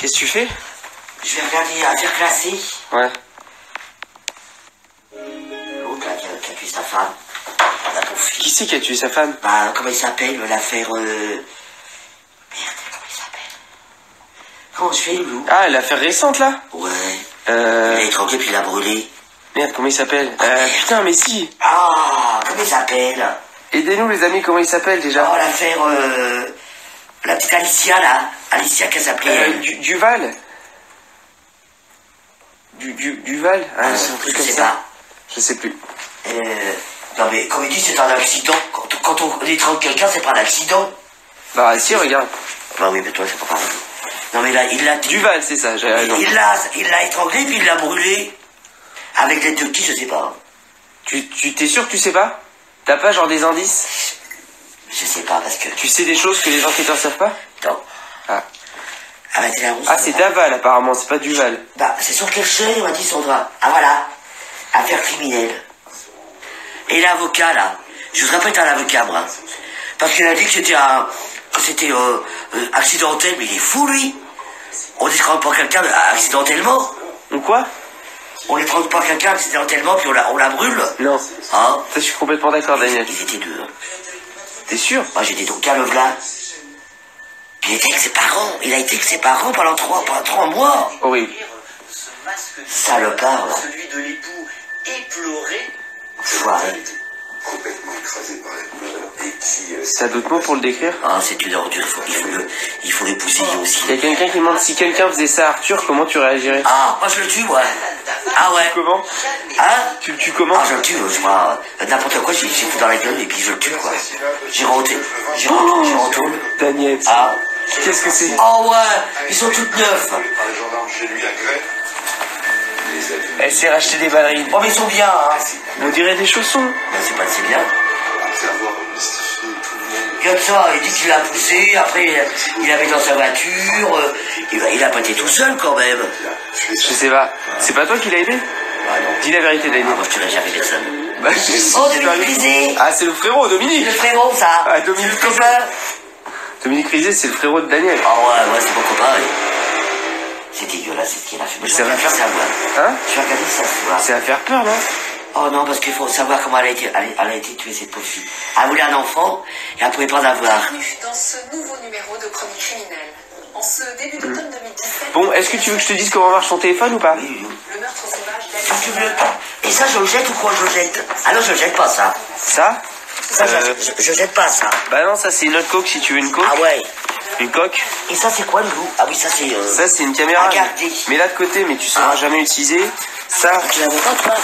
Qu'est-ce que tu fais? Je vais regarder à faire classer. Ouais. L'autre, là, qui a tué sa femme. La pauvre fille. Qui c'est qui a tué sa femme? Bah, comment il s'appelle, l'affaire... Merde, comment il s'appelle? Comment je fais, Loulou? Ah, l'affaire récente, là? Ouais. Il a étranglé, puis il a brûlé. Merde, comment il s'appelle? Putain, mais si. Ah, comment il s'appelle? Aidez-nous, les amis, comment il s'appelle, déjà? Oh, l'affaire... La petite Alicia, là. Alicia, qu'elle s'appelait... Duval? Duval? Ah, c'est un truc je comme sais ça. pas. Je sais plus. Non, mais comme il dit, c'est un accident. Quand on étrangle quelqu'un, c'est pas un accident. Bah, si, regarde. Bah oui, mais toi, c'est pas pareil. Non, mais là, il l'a... Duval, c'est ça, j'ai raison. Il l'a étranglé, puis il l'a brûlé. Avec l'aide de qui, je sais pas. Tu t'es sûr que tu sais pas? T'as pas genre des indices? Je sais pas, parce que... Tu sais des choses que les enquêteurs savent pas? Non. Ah. Ah, bah, la rousse, Ah, c'est Daval, apparemment, c'est pas Duval. Bah, c'est sur quelle chaîne, on m'a dit son doigt. Ah, voilà. Affaire criminelle. Et l'avocat, là. Je voudrais pas être un avocat, moi. Parce qu'il a dit que c'était accidentel, mais il est fou, lui. On n'étrangle pas quelqu'un accidentellement. Ou quoi? On n'étrangle pas quelqu'un accidentellement, puis on la brûle. Non. Hein? Ça, je suis complètement d'accord, Daniel. Ils étaient deux. T'es sûr? Moi, j'étais donc calme là. Puis il était avec ses parents. Il a été avec ses parents pendant 3 mois. Horrible. Salopard, là. Celui de l'époux éploré. Foiré. Complètement écrasé par les pleurs. Et qui... T'as d'autres mots pour le décrire? Ah, c'est une ordure. Il faut le pousser aussi. Il y a quelqu'un qui demande si quelqu'un faisait ça à Arthur, comment tu réagirais? Ah, moi je le tue, moi. Ah ouais. Comment? Hein? Tu le tues comment? Ah, je le tue, je crois. N'importe quoi, j'ai foutu dans la gueule et puis je le tue, quoi. J'y retourne. Daniel. Ah. Qu'est-ce que c'est? Oh ouais, ils sont toutes neufs. par les gendarmes chez lui à Grès. Elle s'est racheté des ballerines. Oh, mais ils sont bien, hein. On dirait des chaussons. Ben, c'est bien. Après avoir mystifié tout le monde. Regarde ça, il dit qu'il l'a poussé, après il l'a mis dans sa voiture, il a pas été tout seul quand même. Je sais pas. C'est pas toi qui l'as aidé? Ah non. Dis la vérité, Daniel. Ah, moi je tuerai jamais personne. Bah, Oh, Dominique Rizet. Ah, c'est le frérot, Dominique. Le frérot, ça. Ah, Dominique C'est le copain. Dominique Rizet, c'est le frérot de Daniel. Ah ouais, c'est mon copain. C'est dégueulasse, c'est ce qu'il a fait. Mais je Ça vais va regarder faire- ça, moi. Hein? Je vais regarder ça, moi. Ça va faire peur, non? Oh non, parce qu'il faut savoir comment elle a été tuée, cette pauvre fille. Elle voulait un enfant, et elle pouvait pas en avoir. Bienvenue dans ce nouveau numéro de Chronique criminelle. En ce début d'automne 2017... Bon, est-ce que tu veux que je te dise comment marche ton téléphone ou pas? Le meurtre sauvage Si tu veux. Et ça, je le jette ou quoi, je le jette? Ah non, je le jette pas, ça. Ça? Ça, je jette pas, ça. Bah non, ça c'est une autre coque si tu veux une coque. Ah ouais. Une coque. Et ça, c'est quoi, le loup? Ah oui, ça, c'est... Ça c'est une caméra. Regardez. Mais là de côté, mais tu sauras Ah. jamais utiliser. Ça, Tu la vois pas, toi?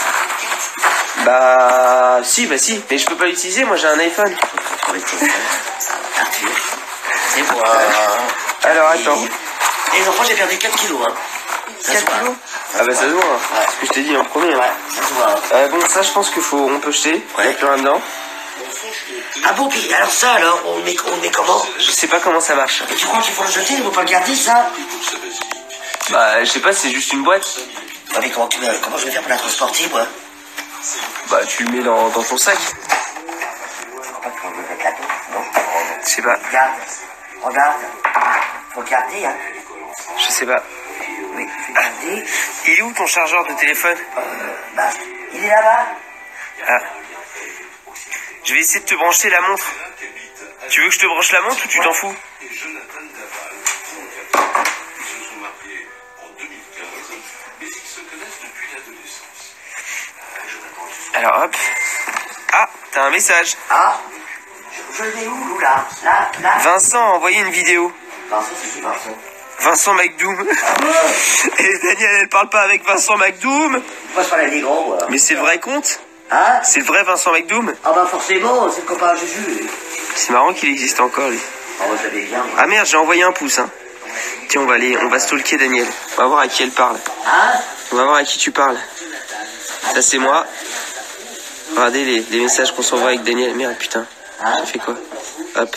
bah si. Mais je peux pas l'utiliser, moi j'ai un iPhone. Arthur. C'est moi. Alors attends. Les enfants, j'ai perdu 4 kilos, hein. Ça se 4 voit. kilos? Ah bah ça se voit. Hein. Ouais. C'est ce que je t'ai dit en premier. Hein. Ouais, ça se voit. Bon, ça je pense on peut jeter. Il y a Ouais. plus rien dedans. Ah bon, puis alors ça, alors, on met comment? Je sais pas comment ça marche. Et tu crois qu'il faut le jeter? Il faut pas le garder, ça? Bah je sais pas, c'est juste une boîte. Ouais, mais comment je vais faire pour la transporter, moi? Bah tu le mets dans ton sac. Je crois pas qu'on le mette là-dedans, non? Je sais pas. Regarde. Faut garder, hein. Je sais pas. Oui, faut garder. Il est où ton chargeur de téléphone? Bah, il est là-bas. Ah. Je vais essayer de te brancher la montre. Tu veux que je te branche la montre ou tu t'en fous? Et Jonathan Daval, ils se sont mariés en 2015, mais ils se connaissent depuis l'adolescence. Jonathan, Alors hop. Ah, t'as un message. Ah. Je le mets où, Lou, là? Là. Vincent a envoyé une vidéo. Vincent, c'est qui, Vincent? Vincent McDoom. Et Daniel, elle parle pas avec Vincent McDoom. Moi, je parle avec des grands, moi. Mais c'est le vrai compte? Hein? C'est le vrai Vincent McDoom? Ah bah forcément, c'est le copain à Juju. C'est marrant qu'il existe encore, lui. Ah, moi, je l'avais bien, moi. Ah merde, j'ai envoyé un pouce, hein. Tiens, on va stalker Daniel. On va voir à qui elle parle. Hein? On va voir à qui tu parles. Ça, c'est moi. Regardez les messages qu'on s'envoie avec Daniel. Merde, putain. J'ai fait quoi? Hop.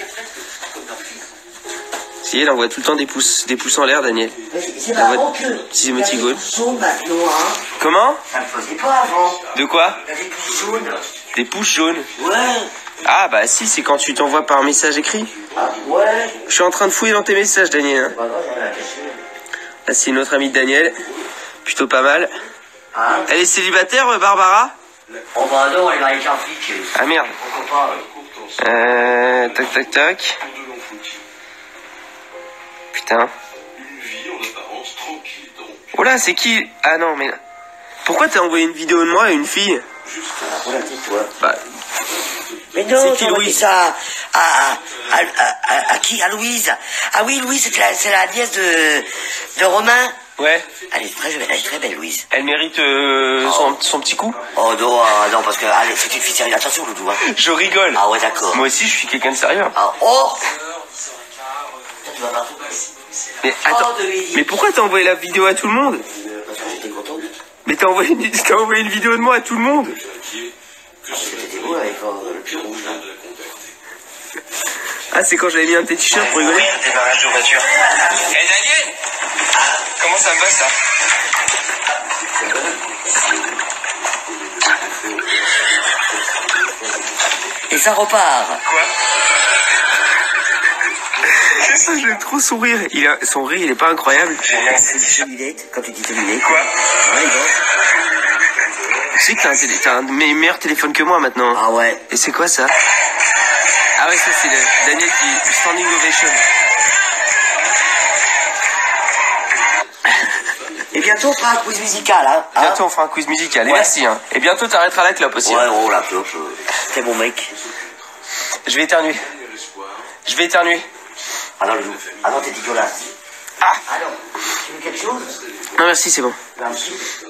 Si, elle envoie tout le temps des pouces en l'air, Daniel. C'est marrant que... Petit émoticône. jaune maintenant, hein. Comment? Ça ne faisait pas avant. De quoi? Il y a des pouces jaunes. Des pouces jaunes. Ouais. Ah bah si, c'est quand tu t'envoies par message écrit. Ah ouais. Je suis en train de fouiller dans tes messages, Daniel. Hein. Bah non, j'en ai la cacher. Là, c'est une autre amie de Daniel. Plutôt pas mal. Hein? Elle est célibataire, Barbara? Oh bah non, elle va aller en flic. Ah merde. Pourquoi pas? Tac, tac, tac. Putain. Une vie en apparence tranquille, donc. Oh là, c'est qui? Ah non, mais... Pourquoi t'as envoyé une vidéo de moi à une fille? Voilà, tais-toi. Bah, Mais non, c'est qui, tu Louise? dit ça à qui? À Louise. Ah oui, Louise, c'est la nièce de Romain. ouais. Elle est très belle, Louise. Elle mérite son petit coup? Oh non, non, parce que c'est une fille sérieuse. Attention, Loulou. Hein. Je rigole. Ah ouais, d'accord. Moi aussi, je suis quelqu'un de sérieux. Ah, oh tu vas partout. Mais attends, mais pourquoi t'as envoyé la vidéo à tout le monde? Parce que j'étais content. Mais t'as envoyé une vidéo de moi à tout le monde? C'était beau avec le pull rouge, là. Ah, c'est quand j'avais mis un petit t-shirt pour rigoler? Démarrage de voiture. Eh Daniel, comment ça va ça? Et ça repart. Quoi? J'aime trop son rire. Son rire, il est pas incroyable. C'est lunettes, quand tu dis tes lunettes. Quoi? Ouais, les gars. Tu sais que t'as un de mes meilleurs téléphones que moi maintenant. Ah ouais. Et c'est quoi ça? Ah ouais, ça c'est Daniel qui... Standing Ovation. Et bientôt, on fera un quiz musical, hein. Bientôt on fera un quiz musical. Et Ouais. merci. Hein. Et bientôt t'arrêteras la clope aussi. Ouais, Hein. oh la clope. T'es mon mec. Je vais éternuer. Je vais éternuer. Ah non, Loulou. Ah non, t'es dégueulasse. Ah. Ah non. Tu veux quelque chose? Non merci, c'est bon. Un petit.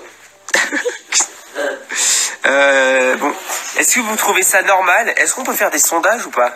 Bon, est-ce que vous trouvez ça normal? Est-ce qu'on peut faire des sondages ou pas?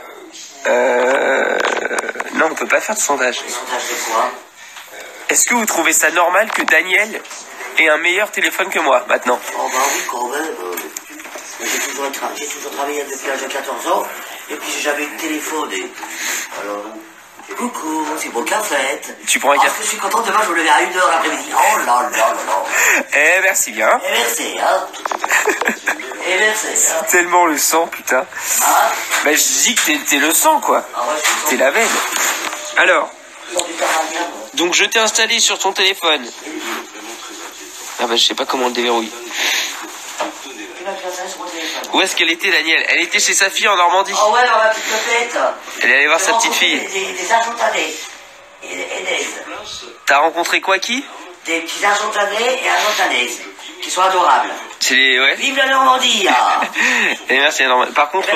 Non, on peut pas faire de sondage. Sondage de quoi? Est-ce que vous trouvez ça normal que Daniel ait un meilleur téléphone que moi maintenant? Oh bah oui, quand même. J'ai toujours travaillé depuis l'âge de 14 ans. Et puis j'ai jamais eu de téléphone. Et... Alors, coucou, c'est bon que la fête. Tu prends un Ah, café? je suis content, demain je me lever à 1h l'après-midi. Oh là là là là. Eh, merci bien. Et merci, hein. Et merci, hein. Tellement le sang, putain. Ah, Bah, je dis que t'es le sang, quoi. ah ouais, je suis T'es la veine. Alors, content du paradien, moi. donc je t'ai installé sur ton téléphone. Ah bah, je sais pas comment on le déverrouille. Tu vas faire ça sur mon téléphone. Où est-ce qu'elle était, Daniel? Elle était chez sa fille en Normandie. Oh ouais, dans ma petite tête. Elle est allée voir sa petite fille. Des Argentanais. Et des... T'as rencontré quoi, qui? Des petits Argentanais et Argentanaises. Qui sont adorables. C'est les... Ouais. Vive la Normandie, hein. Et merci, Normandie. Par contre,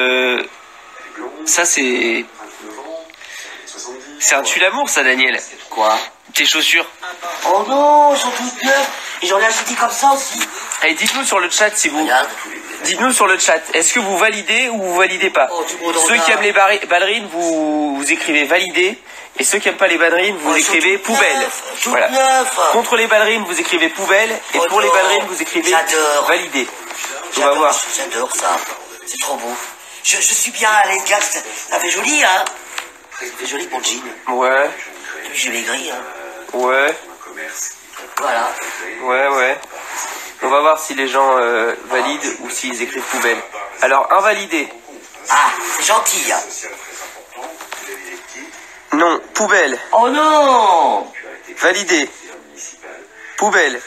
ça c'est... C'est un tue-l'amour, ça, Daniel. Quoi? Tes chaussures. Oh non, elles sont toutes neuves. Et j'en ai acheté comme ça aussi. Allez, dites-nous sur le chat si vous... Regarde. Dites-nous sur le chat, est-ce que vous validez ou vous validez pas? Oh, tu me Ceux qui aiment les ballerines, vous écrivez valider. Et ceux qui aiment pas les ballerines, vous Oh, elles écrivez sont toutes poubelle. neuves, toutes Voilà. neuves. Contre les ballerines, vous écrivez poubelle. Et Oh pour les non, ballerines, vous écrivez j'adore. valider. On va voir. J'adore ça. C'est trop beau. Je suis bien à l'aise, gars. Ça fait joli, hein. Ça fait joli mon jean. Ouais, Depuis j'ai maigri, hein. ouais, Voilà. ouais. On va voir si les gens valident ou s'ils écrivent poubelle. Alors, invalidé. Ah, c'est gentil, hein. Non, poubelle. Oh non. Validé. Poubelle.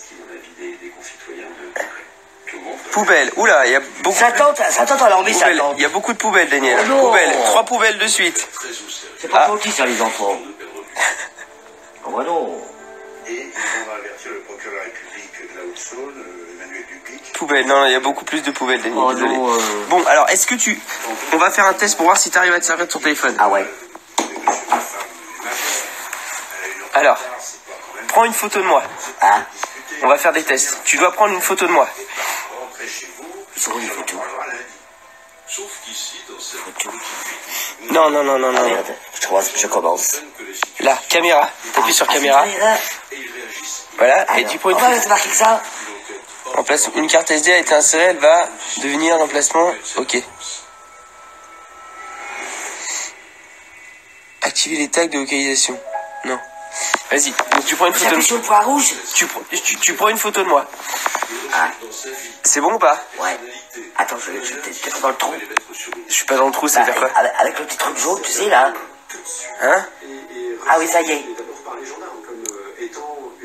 Poubelle. Oula, il y a beaucoup Ça tente à l'enlever, ça poubelles. tente. Il y a beaucoup de poubelles, Daniel. Oh non. Poubelles. 3 poubelles de suite. C'est pas Ah. gentil, ça, les enfants. Oh bah non. Et ils vont avertir le procureur de la République de la Haute-Saône, Emmanuel Dupic. Poubelles. Non, il y a beaucoup plus de poubelles, Daniel. Oh Désolé. non. Bon, alors, est-ce que tu... On va faire un test pour voir si tu arrives à te servir de ton téléphone. Ah ouais. Alors, prends une photo de moi. Hein. On va faire des tests. Tu dois prendre une photo de moi. Ils sont où les photos? Sauf qu'ici, dans cette Photos. Non. Ah merde, je commence. Là, caméra. T'appuies sur caméra. Voilà. Et tu prends une On va photo. mettre marqué que ça. Emplacement. Une carte SD a été insérée, elle va devenir l'emplacement. Ok. Activer les tags de localisation. Non. Vas-y. Donc tu prends une photo J'appuie de sur le point rouge. tu prends une photo de moi. Ah, C'est bon ou pas? ouais. Attends, je vais peut-être dans le trou. Je suis pas dans le trou, c'est Bah, faire quoi? avec le petit truc jaune, tu sais, là. Hein? Ah oui, ça y est.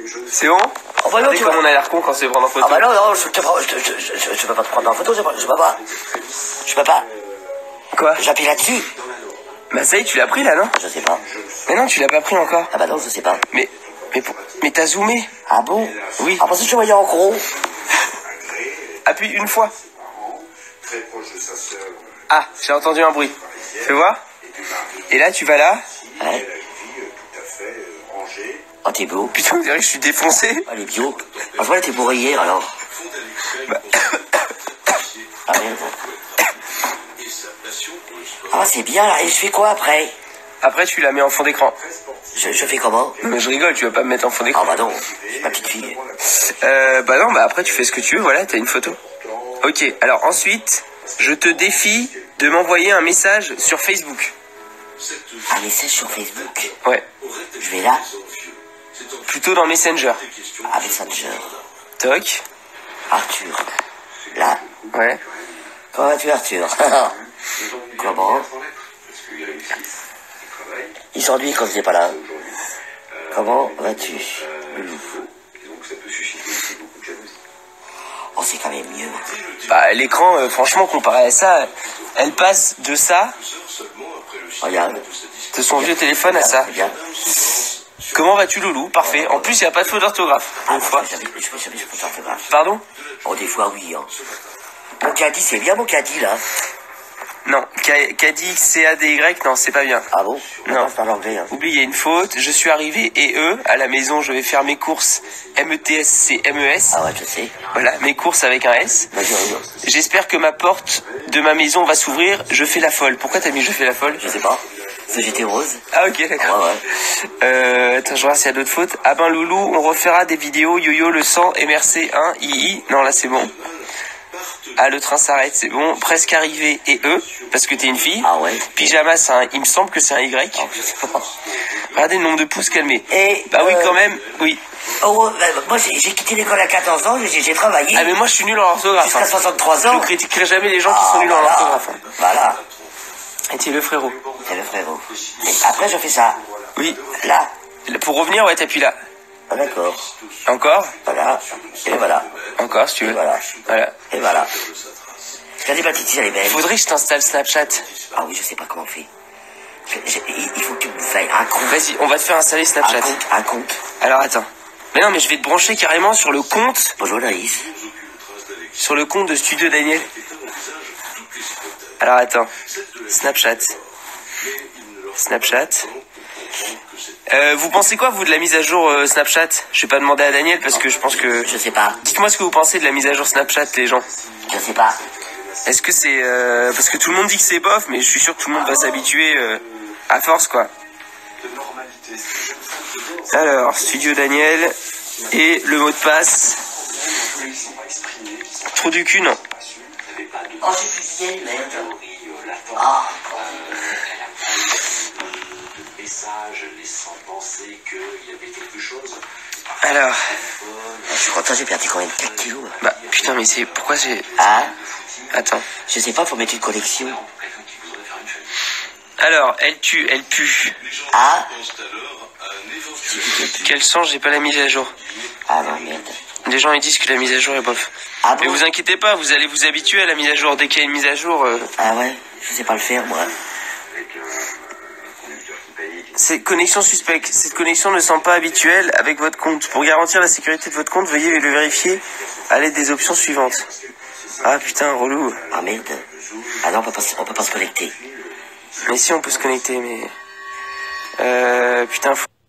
C'est bon? Oh bah non, Regardez tu comme vois. on a l'air con quand c'est prendre en photo. Ah bah non, je peux pas te prendre en photo, je peux pas. Je peux pas. Quoi? J'appuie là-dessus. Bah ça y est, tu l'as pris là, non? Je sais pas. Mais non, tu l'as pas pris encore. Ah bah non, je sais pas. Mais t'as zoomé. Ah bon? Oui. Ah parce que je voyais en gros. Appuie une fois. Très proche de sa sœur, Ah, j'ai entendu un bruit. Fais voir. Et là, tu vas là. Ouais. elle a une vie tout à fait rangée. Oh t'es beau. Putain, on dirait que je suis défoncé. Ah les bio. Ah je vois là t'es bourré hier alors. Bah, Ah merde. Et sa passion pour le sport. Ah c'est bien là. Et je fais quoi après? après, tu la mets en fond d'écran. Je fais comment? Non, mais je rigole, tu vas pas me mettre en fond Ah d'écran. bah non, c'est ma petite fille. Bah non, bah après, tu fais ce que tu veux, voilà, t'as une photo. Ok, alors ensuite, je te défie de m'envoyer un message sur Facebook. Un message sur Facebook. Ouais, Je vais là. plutôt dans Messenger. Ah Messenger. Toc. Arthur. Là. Ouais. Comment vas-tu Arthur? Comment? Il s'ennuie quand je n'ai pas là. Comment vas-tu? Loulou. Oh c'est quand même mieux. Bah l'écran, franchement, comparé à ça, elle passe de ça, Regarde. de son vieux téléphone à ça. Regarde. Comment vas-tu, Loulou? Parfait. En plus, il n'y a pas de faute d'orthographe. Ah Une fois. je peux faire orthographe. Pardon? Oh des fois oui hein. Mon caddie c'est bien mon caddie là. Non. Cadix, C-A-D-Y, non, c'est pas bien. Ah bon? Non. Je parle anglais hein. Oublie, il y a une faute. Je suis arrivé et à la maison, je vais faire mes courses. M-E-T-S-C-M-E-S. Ah ouais je sais. Voilà, mes courses avec un S. Vas-y. J'espère que ma porte de ma maison va s'ouvrir. Je fais la folle. Pourquoi t'as mis je fais la folle? Je sais pas. Parce que j'étais rose. Ah ok, d'accord. Ouais. Attends, je vais voir s'il y a d'autres fautes. Ah ben Loulou, on refera des vidéos. Yo-yo, le sang, MRC1, II. Non, là c'est bon. Ah, le train s'arrête, c'est bon. Presque arrivé et parce que t'es une fille. Ah ouais. Pyjama, c'est un... il me semble que c'est un Y. Oh, je sais pas. Regardez le nombre de pouces qu'elle met. Et, Bah oui, quand même, oui. Oh, moi j'ai quitté l'école à 14 ans, j'ai travaillé Ah mais moi je suis nul en orthographe. jusqu'à Hein. 63 Je ans. ne critiquerai jamais les gens qui sont nuls en voilà. orthographe. Hein. Voilà, Et t'es le frérot. c'est le frérot. Et après je fais ça. Oui. Là. Pour revenir, ouais, t'appuies là. Ah, d'accord. Encore. Voilà. Et voilà. Encore si tu veux. Et voilà. Voilà. Et voilà. Regardez ma petite fille, elle est belle. Faudrait que je t'installe Snapchat. Ah oui, je sais pas comment on fait. Il faut que tu me fasses un compte. Vas-y, on va te faire installer Snapchat. Un compte. Alors attends. Mais non, mais je vais te brancher carrément sur le compte. Bonjour Naïs. Sur le compte de Studio Daniel. Alors attends. Snapchat. Snapchat. Vous pensez quoi, vous, de la mise à jour Snapchat? Je vais pas demander à Daniel parce que je pense que... Je sais pas. Dites-moi ce que vous pensez de la mise à jour Snapchat, les gens. Je sais pas. Est-ce que c'est... parce que tout le monde dit que c'est bof, mais je suis sûr que tout le monde va s'habituer à force, quoi. Alors, Studio Daniel. Et le mot de passe. Trop du cul, non. Oh, j'ai plus de vieille, merde. Ah. Alors... Je suis content, j'ai perdu quand même 4 kilos. Bah, putain, mais c'est... Pourquoi j'ai... Hein? Attends. Je sais pas, faut mettre une collection. Alors, elle tue, elle pue. Ah? Quel sens, j'ai pas la mise à jour. Ah non, merde. Les gens ils disent que la mise à jour est bof. Ah Mais bon? vous inquiétez pas, vous allez vous habituer à la mise à jour. Dès qu'il y a une mise à jour... Ah ouais? Je sais pas le faire, moi. Cette connexion suspecte. Cette connexion ne semble pas habituelle avec votre compte. Pour garantir la sécurité de votre compte, veuillez le vérifier à l'aide des options suivantes. Ah putain, relou. Ah merde. Ah non, on peut pas se connecter. Mais si, on peut se connecter, mais... putain, faut...